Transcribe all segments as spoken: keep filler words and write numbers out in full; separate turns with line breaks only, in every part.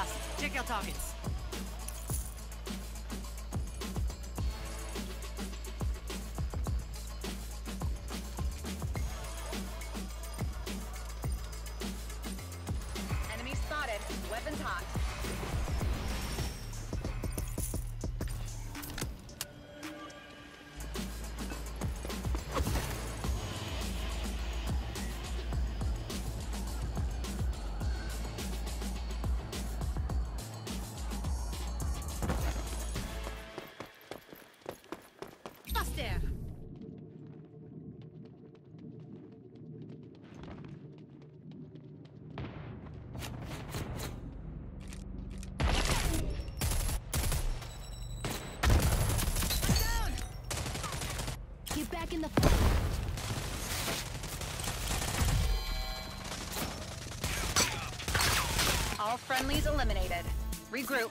fast. Check your targets.
Enemy spotted. Weapons hot.
Faster!
Get back in the fight.
All friendlies eliminated. Regroup.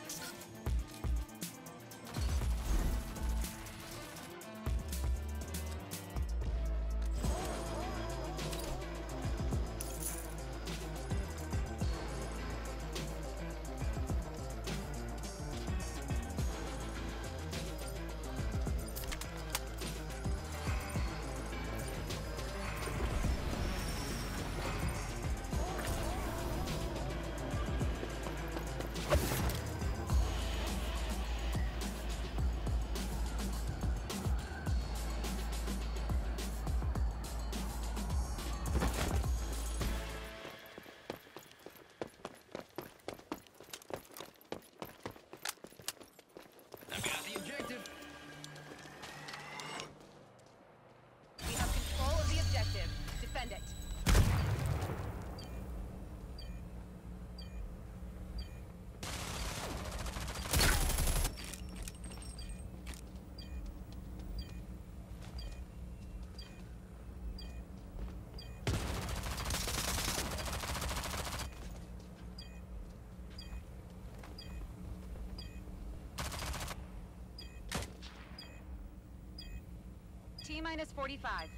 I've got the objective.
We have control of the objective. Defend it. T minus forty-five.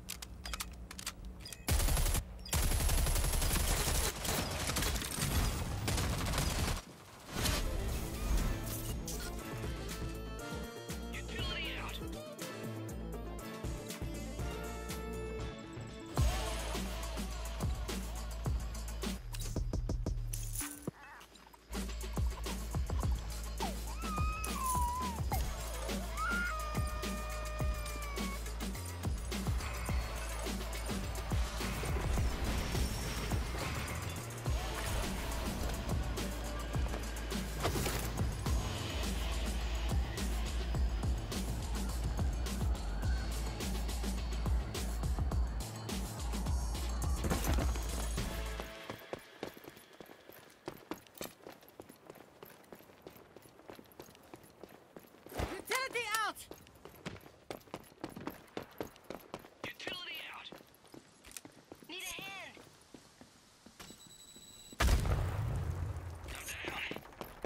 Utility out.
Utility out!
Utility out.
Need a hand.
I'm down.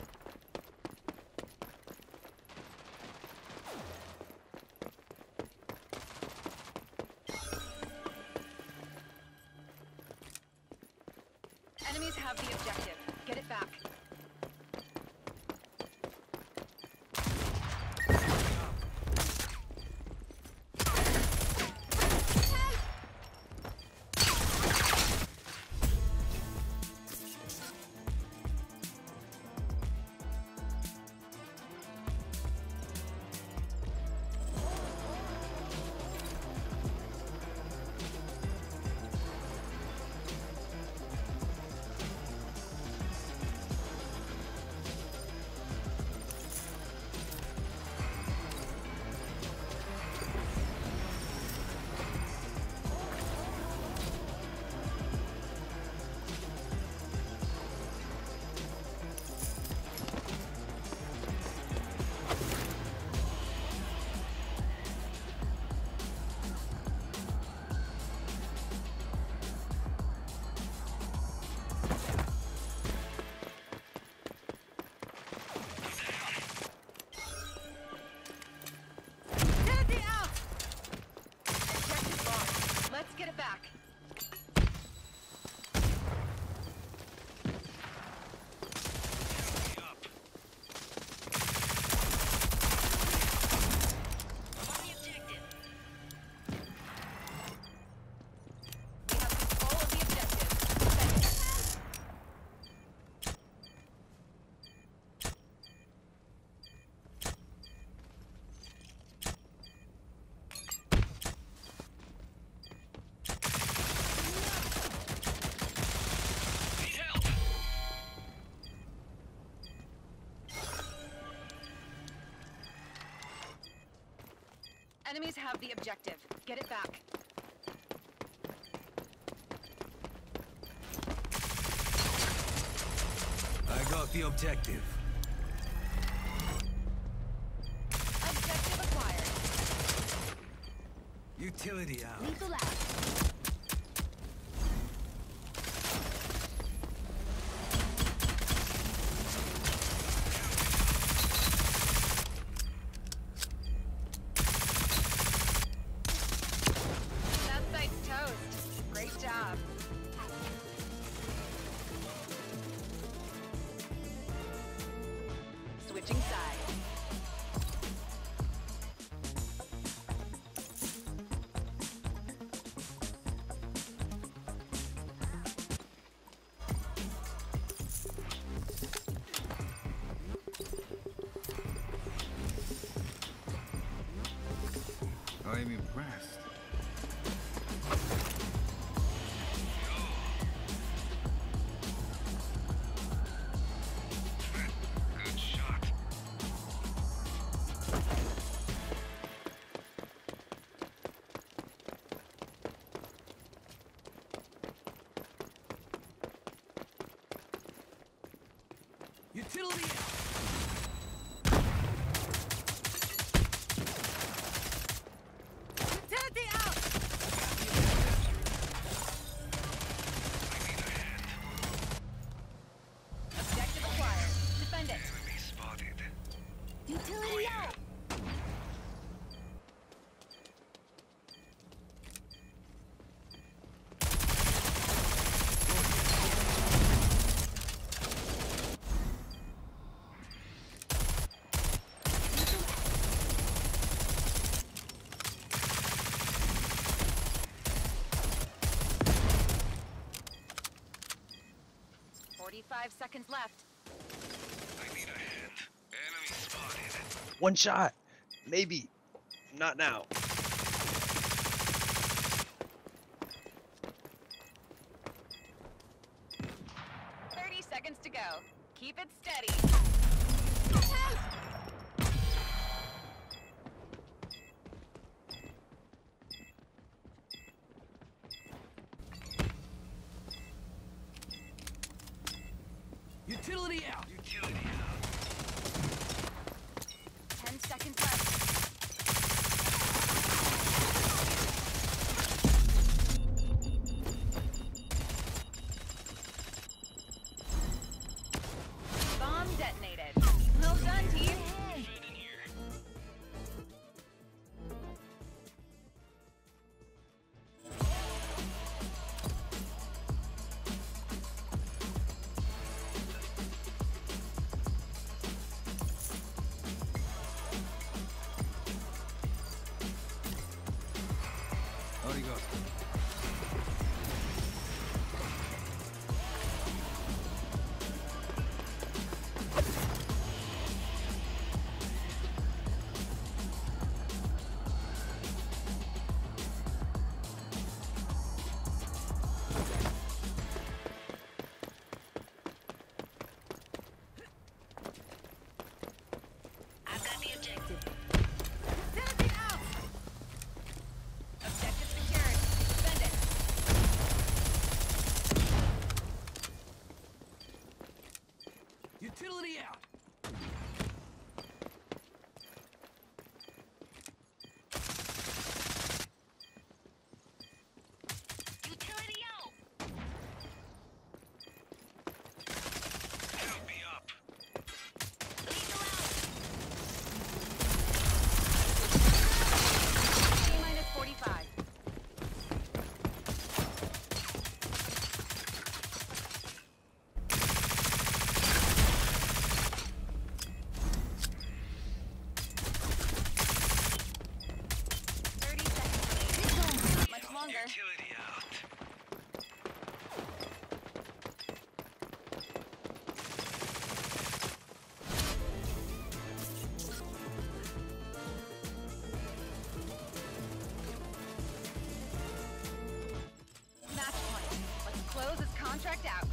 Enemies have the objective. Get it back. Enemies have the objective. Get it back.
I got the objective.
Objective acquired.
Utility out.
Lethal out.
That site's toast. Great job. Switching sides.
I'm impressed.
Good shot.
Utility out.
Utility out!
Objective acquired. Defend it.
Enemy spotted.
Utility out.
Forty-five seconds left.
I need a hand. Enemy spotted.
One shot. Maybe. Not now.
Thirty seconds to go. Keep it steady.
Utility out.
Utility out.
Ten seconds left. Bomb detonated. Well done, team.
Defend in here.
Arigato.
I've got the objective.
Utility out!
Objective secured. Defend it.
Utility out.
Utility out.
Help me up.
Lethal out.
T minus forty-five. Thirty seconds. Not much longer.
Utility out.
Match point. Let's close this contract out.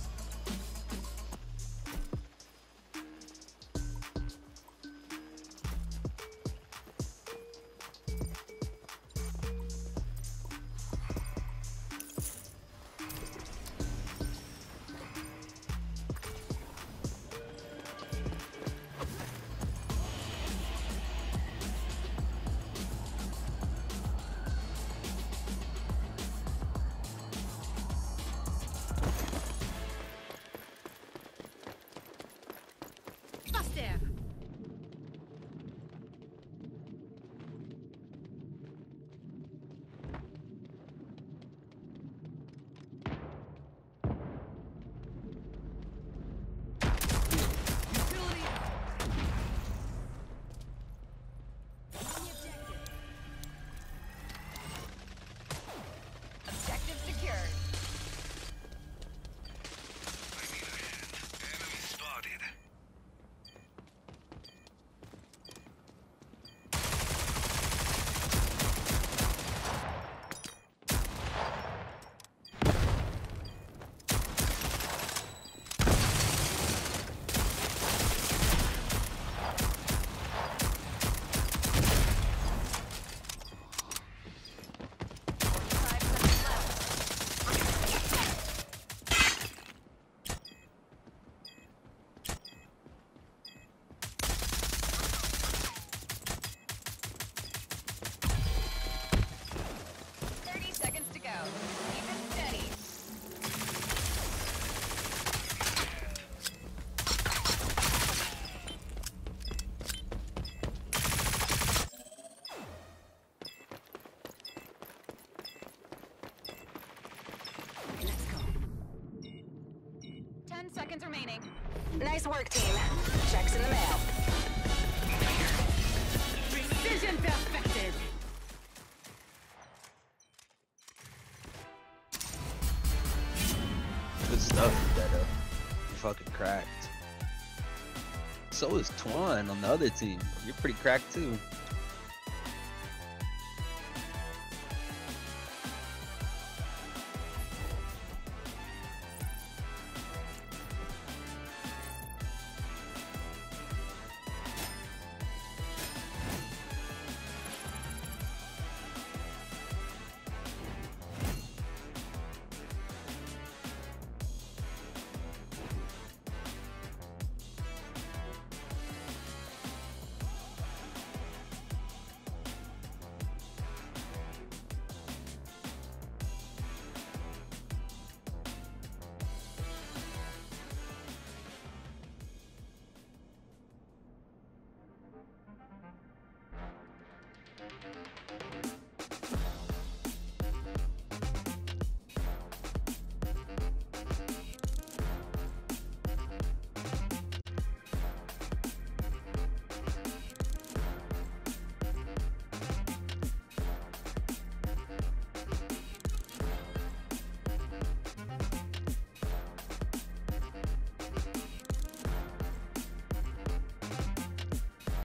seconds remaining.
Nice work, team. Checks in the mail.
Precision perfected.
Good stuff, Beto. You fucking cracked. So is Twan on the other team. You're pretty cracked too.